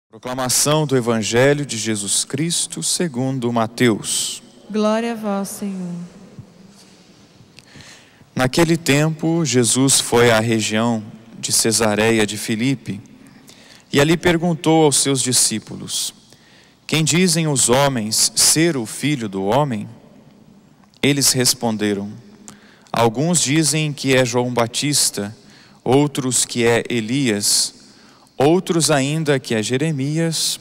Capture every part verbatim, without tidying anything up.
Proclamação do Evangelho de Jesus Cristo segundo Mateus. Glória a vós, Senhor. Naquele tempo, Jesus foi à região de Cesareia de Filipe e ali perguntou aos seus discípulos: quem dizem os homens ser o Filho do Homem? Eles responderam: alguns dizem que é João Batista, outros que é Elias, outros ainda que é Jeremias,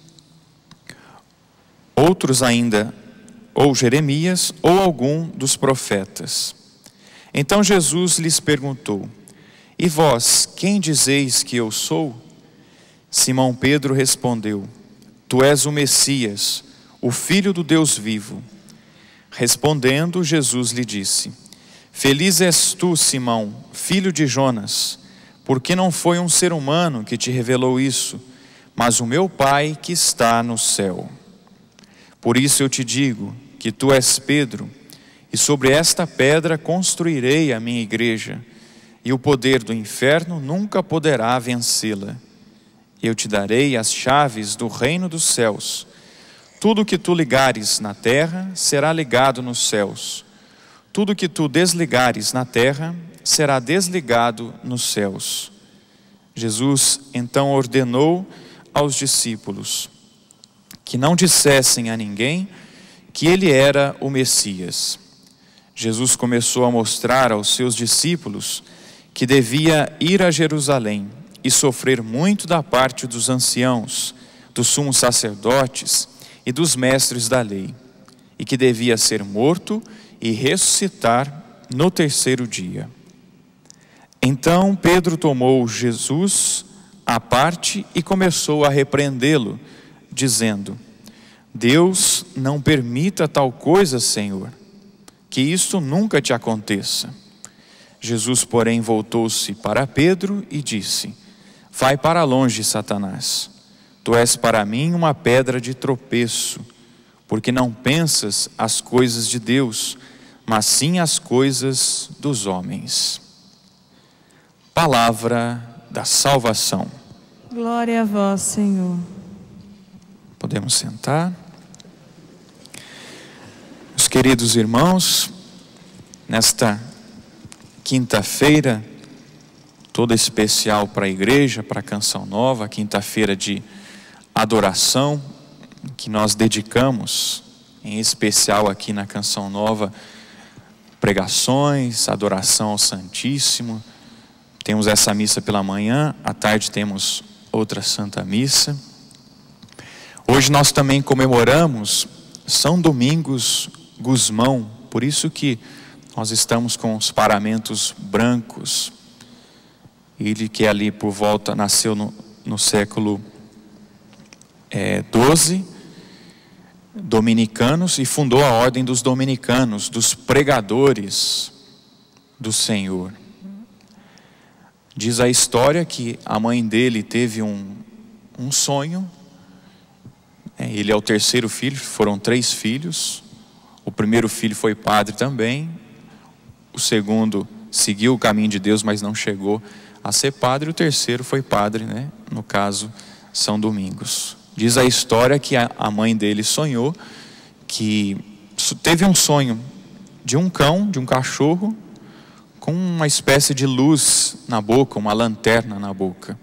outros ainda, ou Jeremias, ou algum dos profetas. Então Jesus lhes perguntou: e vós, quem dizeis que eu sou? Simão Pedro respondeu: tu és o Messias, o Filho do Deus vivo. Respondendo, Jesus lhe disse: feliz és tu, Simão, filho de Jonas, porque não foi um ser humano que te revelou isso, mas o meu Pai que está no céu. Por isso eu te digo que tu és Pedro, e sobre esta pedra construirei a minha igreja, e o poder do inferno nunca poderá vencê-la. Eu te darei as chaves do reino dos céus. Tudo que tu ligares na terra será ligado nos céus. Tudo que tu desligares na terra será desligado nos céus. Jesus então ordenou aos discípulos que não dissessem a ninguém que ele era o Messias. Jesus começou a mostrar aos seus discípulos que devia ir a Jerusalém e sofrer muito da parte dos anciãos, dos sumos sacerdotes e dos mestres da lei, e que devia ser morto e ressuscitar no terceiro dia. Então Pedro tomou Jesus à parte e começou a repreendê-lo, dizendo: Deus não permita tal coisa, Senhor, que isso nunca te aconteça. Jesus, porém, voltou-se para Pedro e disse: vai para longe, Satanás. Tu és para mim uma pedra de tropeço, porque não pensas as coisas de Deus, mas sim as coisas dos homens. Palavra da salvação. Glória a vós, Senhor. Podemos sentar. Meus queridos irmãos, nesta quinta-feira, toda especial para a igreja, para a Canção Nova, quinta-feira de adoração, que nós dedicamos, em especial aqui na Canção Nova, pregações, adoração ao Santíssimo. Temos essa missa pela manhã, à tarde temos outra Santa Missa. Hoje nós também comemoramos São Domingos Gusmão, por isso que nós estamos com os paramentos brancos. Ele que ali por volta, nasceu no, no século é, doze, dominicanos, e fundou a ordem dos dominicanos, dos pregadores do Senhor. Diz a história que a mãe dele teve um, um sonho. É, ele é o terceiro filho, foram três filhos. O primeiro filho foi padre também. O segundo seguiu o caminho de Deus, mas não chegou a ser padre. O terceiro foi padre, né? No caso, São Domingos. Diz a história que a, a mãe dele sonhou, que teve um sonho de um cão, de um cachorro, com uma espécie de luz na boca, uma lanterna na boca.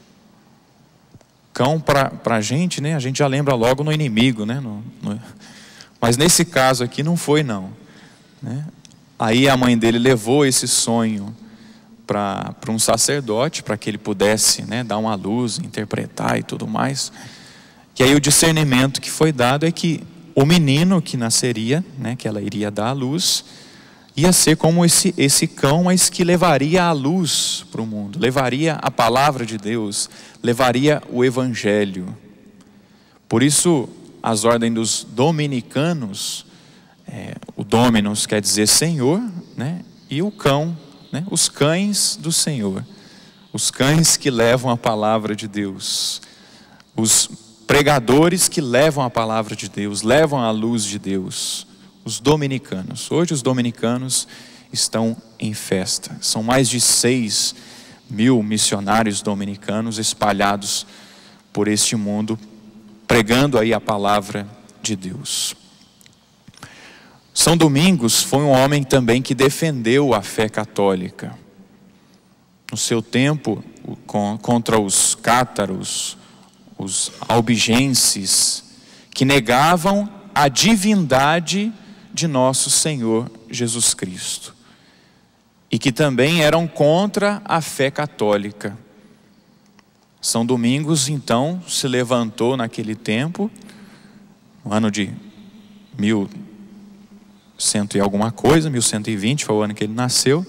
Cão, para a gente, né? A gente já lembra logo no inimigo, né? No, no... Mas nesse caso aqui não foi, não. Né? Aí a mãe dele levou esse sonho para um sacerdote, para que ele pudesse, né, dar uma luz, interpretar e tudo mais. E aí o discernimento que foi dado é que o menino que nasceria, né, que ela iria dar à luz, ia ser como esse, esse cão, mas que levaria a luz para o mundo, levaria a palavra de Deus, levaria o Evangelho. Por isso, as ordens dos dominicanos, é, o Dominus quer dizer Senhor, né, e o cão, né, os cães do Senhor, os cães que levam a palavra de Deus, os pregadores que levam a palavra de Deus, levam a luz de Deus, os dominicanos. Hoje os dominicanos estão em festa. São mais de seis mil missionários dominicanos espalhados por este mundo, pregando aí a palavra de Deus. São Domingos foi um homem também que defendeu a fé católica. No seu tempo, contra os cátaros, os albigenses, que negavam a divindade de nosso Senhor Jesus Cristo. E que também eram contra a fé católica. São Domingos, então, se levantou naquele tempo, no ano de mil cento e alguma coisa, mil cento e vinte, foi o ano que ele nasceu,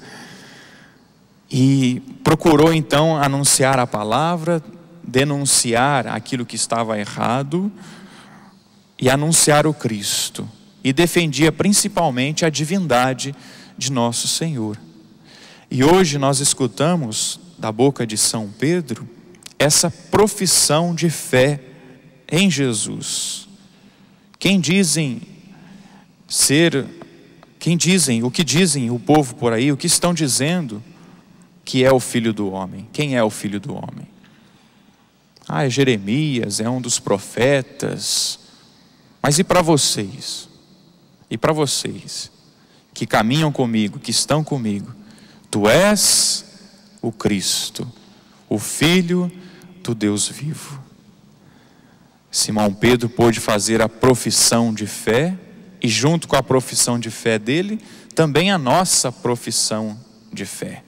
e procurou então anunciar a palavra, denunciar aquilo que estava errado e anunciar o Cristo. E defendia principalmente a divindade de nosso Senhor. E hoje nós escutamos da boca de São Pedro essa profissão de fé em Jesus. Quem dizem ser, quem dizem, o que dizem o povo por aí, o que estão dizendo que é o Filho do Homem? Quem é o Filho do Homem? Ah, é Jeremias, é um dos profetas. Mas e para vocês? E para vocês que caminham comigo, que estão comigo? Tu és o Cristo, o Filho do Deus vivo. Simão Pedro pôde fazer a profissão de fé, e junto com a profissão de fé dele, também a nossa profissão de fé.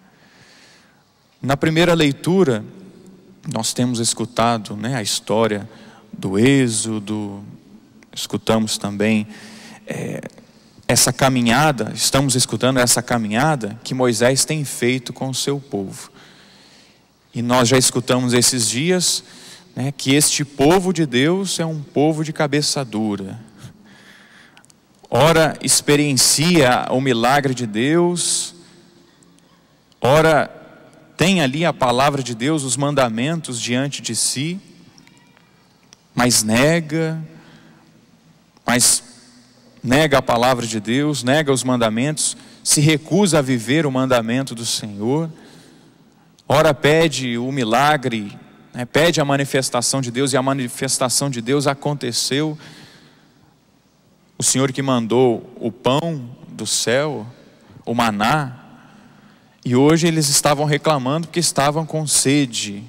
Na primeira leitura, nós temos escutado, né, a história do Êxodo, escutamos também é, essa caminhada, estamos escutando essa caminhada que Moisés tem feito com o seu povo. E nós já escutamos esses dias, né, que este povo de Deus é um povo de cabeça dura. Ora experiencia o milagre de Deus, ora tem ali a palavra de Deus, os mandamentos diante de si, mas nega, mas nega a palavra de Deus, nega os mandamentos, se recusa a viver o mandamento do Senhor. Ora pede o milagre, né, pede a manifestação de Deus, e a manifestação de Deus aconteceu. O Senhor que mandou o pão do céu, o maná, e hoje eles estavam reclamando porque estavam com sede.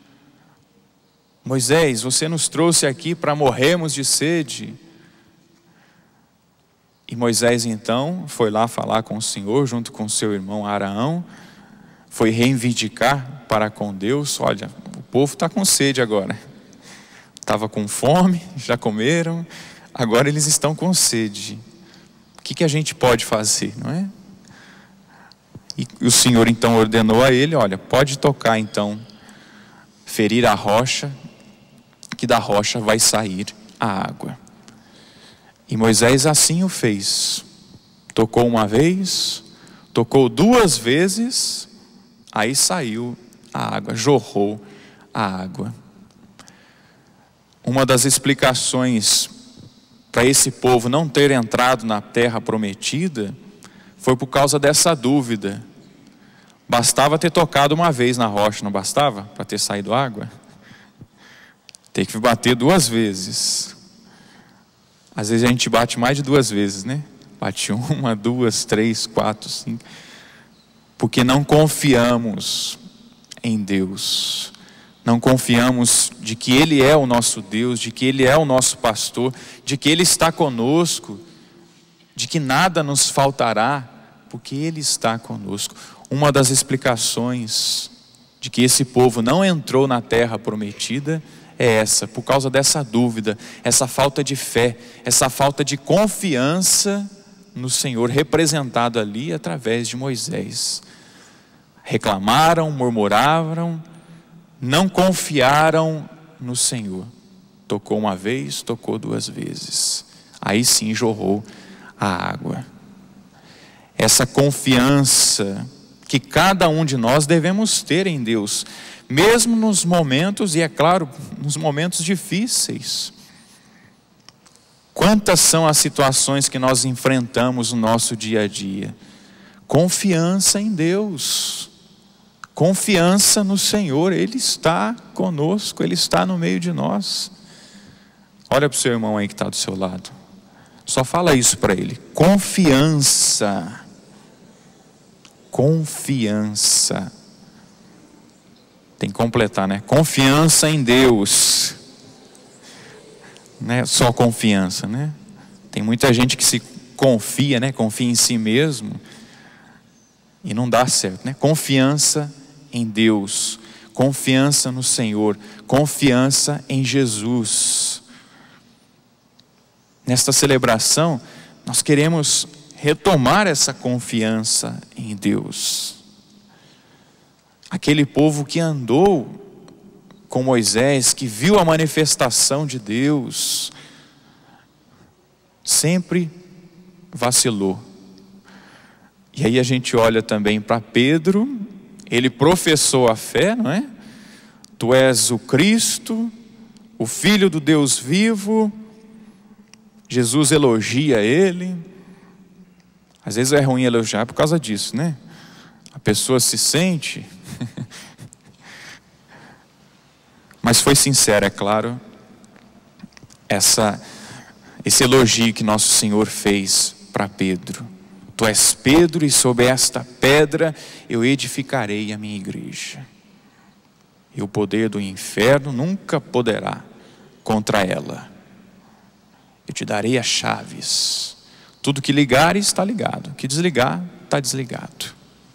Moisés, você nos trouxe aqui para morrermos de sede. E Moisés então foi lá falar com o Senhor, junto com seu irmão Araão, foi reivindicar para com Deus: olha, o povo está com sede agora. Estava com fome, já comeram, agora eles estão com sede. O que, que a gente pode fazer, não é? E o Senhor então ordenou a ele: olha, pode tocar então, ferir a rocha, que da rocha vai sair a água. E Moisés assim o fez. Tocou uma vez, tocou duas vezes, aí saiu a água, jorrou a água. Uma das explicações para esse povo não ter entrado na terra prometida foi por causa dessa dúvida. Bastava ter tocado uma vez na rocha, não bastava para ter saído água? Tem que bater duas vezes. Às vezes a gente bate mais de duas vezes, né? Bate uma, duas, três, quatro, cinco. Porque não confiamos em Deus. Não confiamos de que Ele é o nosso Deus, de que Ele é o nosso pastor, de que Ele está conosco, de que nada nos faltará, porque Ele está conosco. Uma das explicações de que esse povo não entrou na terra prometida é essa, por causa dessa dúvida, essa falta de fé, essa falta de confiança no Senhor, representado ali através de Moisés. Reclamaram, murmuraram, não confiaram no Senhor. Tocou uma vez, tocou duas vezes. Aí sim jorrou a água. Essa confiança que cada um de nós devemos ter em Deus, mesmo nos momentos, e é claro, nos momentos difíceis. Quantas são as situações que nós enfrentamos no nosso dia a dia? Confiança em Deus. Confiança no Senhor, Ele está conosco, Ele está no meio de nós. Olha para o seu irmão aí que está do seu lado. Só fala isso para ele. Confiança. Confiança. Tem que completar, né? Confiança em Deus. Não é só confiança, né? Tem muita gente que se confia, né? Confia em si mesmo. E não dá certo, né? Confiança em Deus. Confiança no Senhor. Confiança em Jesus. Nesta celebração, nós queremos retomar essa confiança em Deus. Aquele povo que andou com Moisés, que viu a manifestação de Deus, sempre vacilou. E aí a gente olha também para Pedro, ele professou a fé, não é? Tu és o Cristo, o Filho do Deus vivo. Jesus elogia ele. Às vezes é ruim elogiar por causa disso, né? A pessoa se sente. Mas foi sincero, é claro, essa, esse elogio que nosso Senhor fez para Pedro. Tu és Pedro, e sobre esta pedra eu edificarei a minha igreja. E o poder do inferno nunca poderá contra ela. Eu te darei as chaves. Tudo que ligares está ligado, o que desligar está desligado.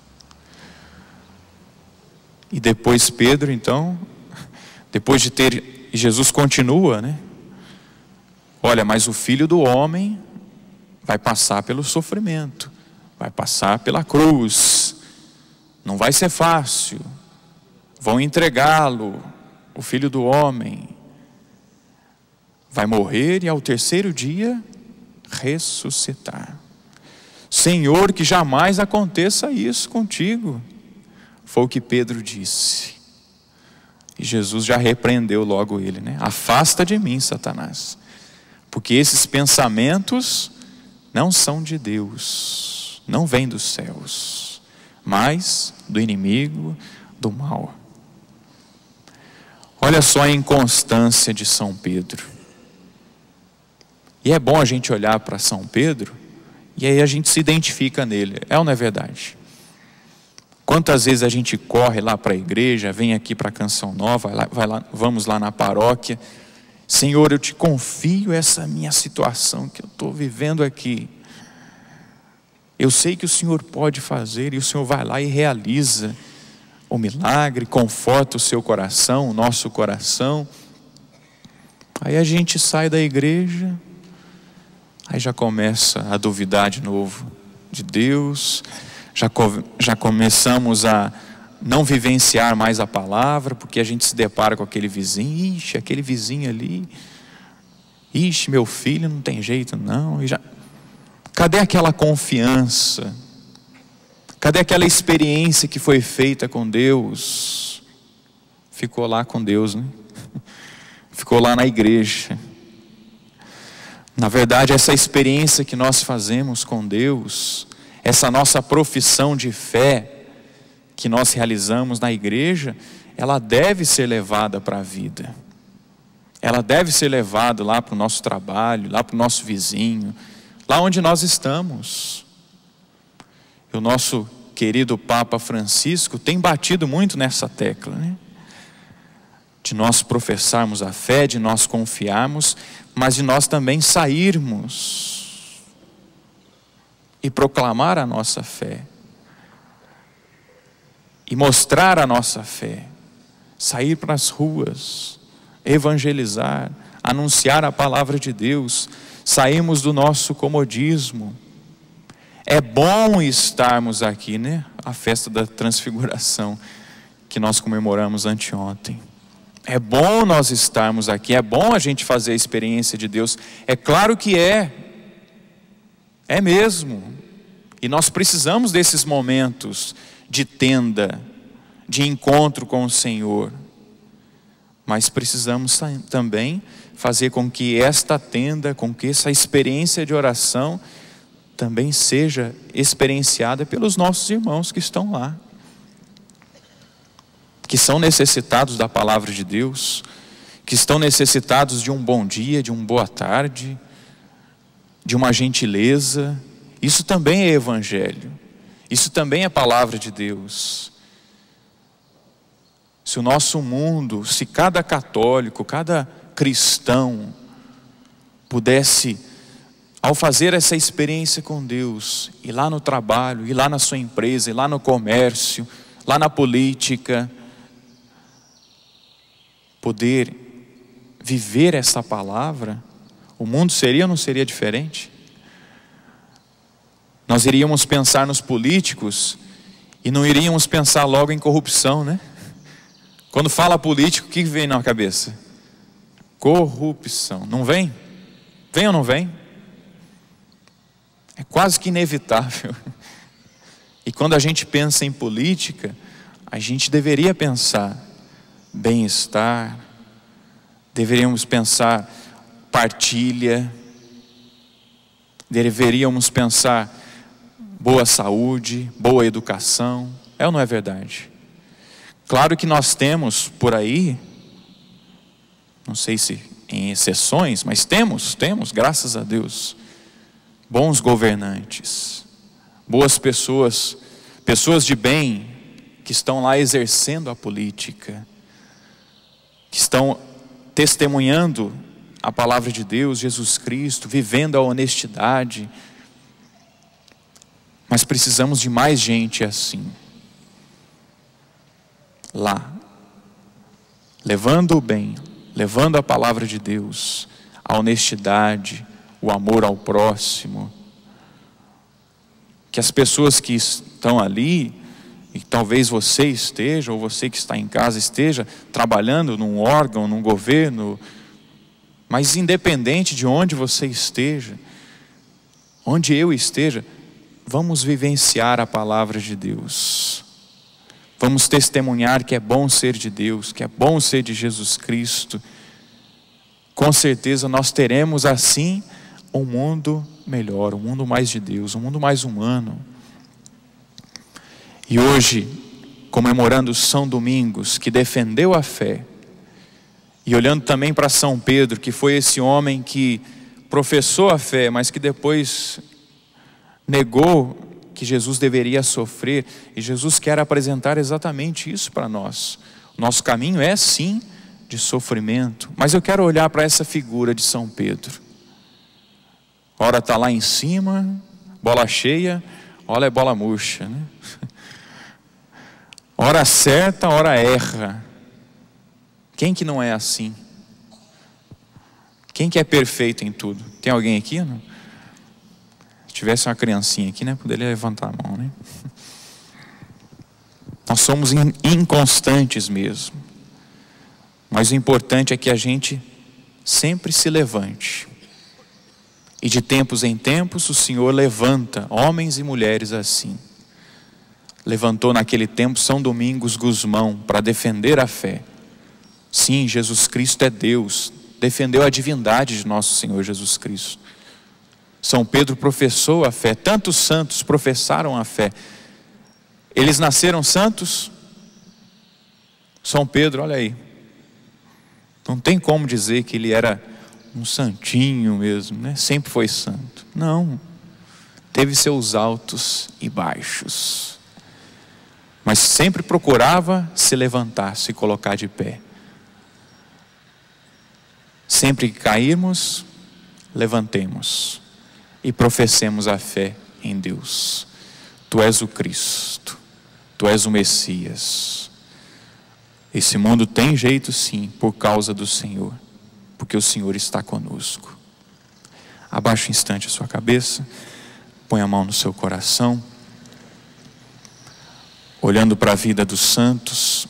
E depois Pedro, então, depois de ter, Jesus continua, né? Olha, mas o Filho do Homem vai passar pelo sofrimento, vai passar pela cruz, não vai ser fácil, vão entregá-lo, o Filho do Homem vai morrer e ao terceiro dia ressuscitar. Senhor, que jamais aconteça isso contigo. Foi o que Pedro disse. E Jesus já repreendeu logo ele, né? Afasta de mim, Satanás, porque esses pensamentos não são de Deus, não vêm dos céus, mas do inimigo, do mal. Olha só a inconstância de São Pedro. E é bom a gente olhar para São Pedro e aí a gente se identifica nele, é ou não é verdade? Quantas vezes a gente corre lá para a igreja, vem aqui para a Canção Nova, vai lá, vai lá, vamos lá na paróquia. Senhor, eu te confio essa minha situação que eu estou vivendo aqui. Eu sei que o Senhor pode fazer, e o Senhor vai lá e realiza o milagre, conforta o seu coração, o nosso coração. Aí a gente sai da igreja, aí já começa a duvidar de novo de Deus, já, já começamos a não vivenciar mais a palavra, porque a gente se depara com aquele vizinho, ixi, aquele vizinho ali, ixi, meu filho não tem jeito não, e já... Cadê aquela confiança? Cadê aquela experiência que foi feita com Deus? Ficou lá com Deus, né? Ficou lá na igreja. Na verdade, essa experiência que nós fazemos com Deus, essa nossa profissão de fé que nós realizamos na igreja, ela deve ser levada para a vida. Ela deve ser levada lá para o nosso trabalho, lá para o nosso vizinho, lá onde nós estamos. E o nosso querido Papa Francisco tem batido muito nessa tecla, né? De nós professarmos a fé, de nós confiarmos, mas de nós também sairmos e proclamar a nossa fé, e mostrar a nossa fé, sair para as ruas, evangelizar, anunciar a palavra de Deus, sairmos do nosso comodismo. É bom estarmos aqui, né? A festa da transfiguração que nós comemoramos anteontem. É bom nós estarmos aqui, é bom a gente fazer a experiência de Deus. É claro que é, é mesmo. E nós precisamos desses momentos de tenda, de encontro com o Senhor. Mas precisamos também fazer com que esta tenda, com que essa experiência de oração também seja experienciada pelos nossos irmãos que estão lá. que são necessitados da palavra de Deus, que estão necessitados de um bom dia, de uma boa tarde, de uma gentileza. Isso também é evangelho, isso também é palavra de Deus. Se o nosso mundo, se cada católico, cada cristão pudesse, ao fazer essa experiência com Deus, ir lá no trabalho, ir lá na sua empresa, ir lá no comércio, lá na política, poder viver essa palavra, o mundo seria ou não seria diferente? Nós iríamos pensar nos políticos e não iríamos pensar logo em corrupção, né? Quando fala político, o que vem na cabeça? Corrupção. Não vem? Vem ou não vem? É quase que inevitável. E quando a gente pensa em política, a gente deveria pensar bem-estar, deveríamos pensar partilha, deveríamos pensar boa saúde, boa educação. É ou não é verdade? Claro que nós temos por aí, não sei se em exceções, mas temos, temos, graças a Deus, bons governantes, boas pessoas, pessoas de bem, que estão lá exercendo a política, que estão testemunhando a palavra de Deus, Jesus Cristo, vivendo a honestidade. Mas precisamos de mais gente assim, lá, levando o bem, levando a palavra de Deus, a honestidade, o amor ao próximo. Que as pessoas que estão ali, e talvez você esteja, ou você que está em casa esteja, trabalhando num órgão, num governo, mas independente de onde você esteja, onde eu esteja, vamos vivenciar a palavra de Deus. Vamos testemunhar que é bom ser de Deus, que é bom ser de Jesus Cristo. Com certeza nós teremos assim um mundo melhor, um mundo mais de Deus, um mundo mais humano. E hoje, comemorando São Domingos, que defendeu a fé, e olhando também para São Pedro, que foi esse homem que professou a fé, mas que depois negou que Jesus deveria sofrer, e Jesus quer apresentar exatamente isso para nós. O nosso caminho é sim de sofrimento, mas eu quero olhar para essa figura de São Pedro. Ora está lá em cima, bola cheia, ora é bola murcha, né? Ora acerta, ora erra. Quem que não é assim? Quem que é perfeito em tudo? Tem alguém aqui? Não? Se tivesse uma criancinha aqui, né, poderia levantar a mão, né? Nós somos inconstantes mesmo. Mas o importante é que a gente sempre se levante. E de tempos em tempos o Senhor levanta homens e mulheres assim. Levantou naquele tempo São Domingos Gusmão para defender a fé. Sim, Jesus Cristo é Deus. Defendeu a divindade de nosso Senhor Jesus Cristo. São Pedro professou a fé. Tantos santos professaram a fé. Eles nasceram santos? São Pedro, olha aí. Não tem como dizer que ele era um santinho mesmo, né? Sempre foi santo. Não. Teve seus altos e baixos. Mas sempre procurava se levantar, se colocar de pé. Sempre que cairmos, levantemos e professemos a fé em Deus. Tu és o Cristo, Tu és o Messias. Esse mundo tem jeito sim, por causa do Senhor, porque o Senhor está conosco. Abaixe um instante a sua cabeça, põe a mão no seu coração, olhando para a vida dos santos,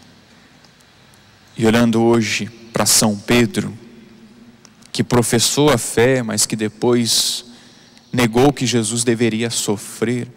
e olhando hoje para São Pedro, que professou a fé, mas que depois negou que Jesus deveria sofrer.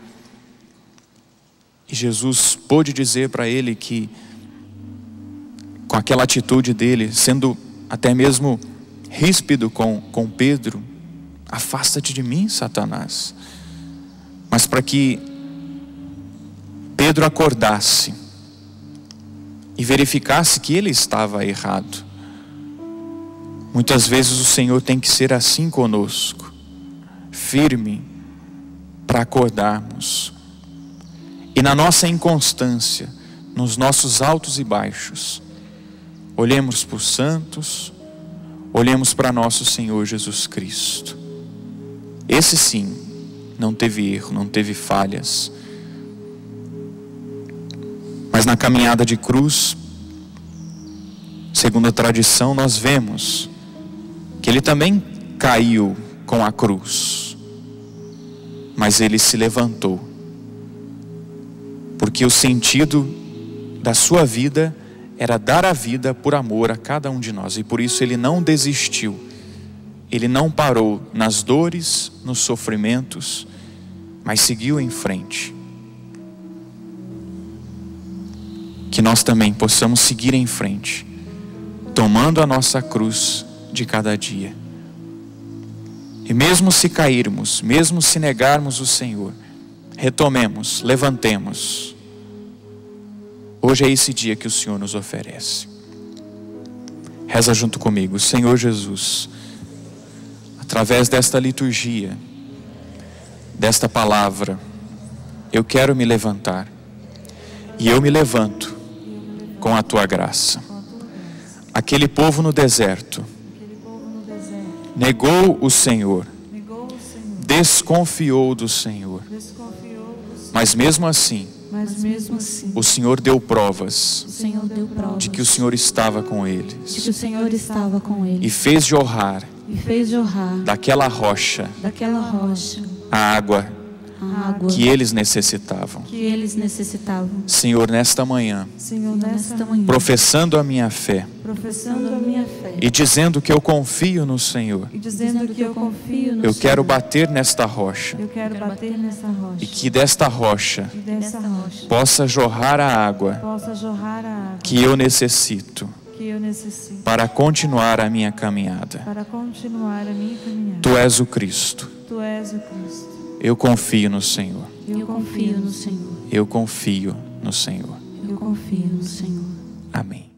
E Jesus pôde dizer para ele que, com aquela atitude dele, sendo até mesmo ríspido com, com Pedro, afasta-te de mim, Satanás. Mas para que Pedro acordasse e verificasse que ele estava errado. Muitas vezes o Senhor tem que ser assim conosco, firme, para acordarmos. E na nossa inconstância, nos nossos altos e baixos, olhemos para os santos, olhemos para nosso Senhor Jesus Cristo. Esse sim, não teve erro, não teve falhas. Mas na caminhada de cruz, segundo a tradição, nós vemos que ele também caiu com a cruz, mas ele se levantou, porque o sentido da sua vida era dar a vida por amor a cada um de nós, e por isso ele não desistiu, ele não parou nas dores, nos sofrimentos, mas seguiu em frente. Que nós também possamos seguir em frente, tomando a nossa cruz de cada dia. E mesmo se cairmos, mesmo se negarmos o Senhor, retomemos, levantemos. Hoje é esse dia que o Senhor nos oferece. Reza junto comigo. Senhor Jesus, através desta liturgia, desta palavra, eu quero me levantar. E eu me levanto com a tua graça. Aquele povo no deserto negou o Senhor, desconfiou do Senhor, mas mesmo assim, Mas mesmo assim, o Senhor deu provas o Senhor deu provas de que o Senhor estava com de eles que o Senhor estava com e eles fez jorrar e fez jorrar daquela rocha daquela rocha a água a água que eles necessitavam. que eles necessitavam. Senhor, nesta manhã, Senhor, nesta manhã, professando a minha fé professando a minha fé e dizendo que eu confio no Senhor, e dizendo que eu confio no eu Senhor, quero bater nesta rocha eu quero bater nessa rocha e que desta rocha e dessa rocha possa jorrar a água possa jorrar a água que eu necessito que eu necessito para continuar a minha caminhada. para continuar a minha caminhada. Tu és o Cristo. Tu és o Cristo. Eu confio no Senhor. Eu confio no Senhor. Eu confio no Senhor. Eu confio no Senhor. Amém.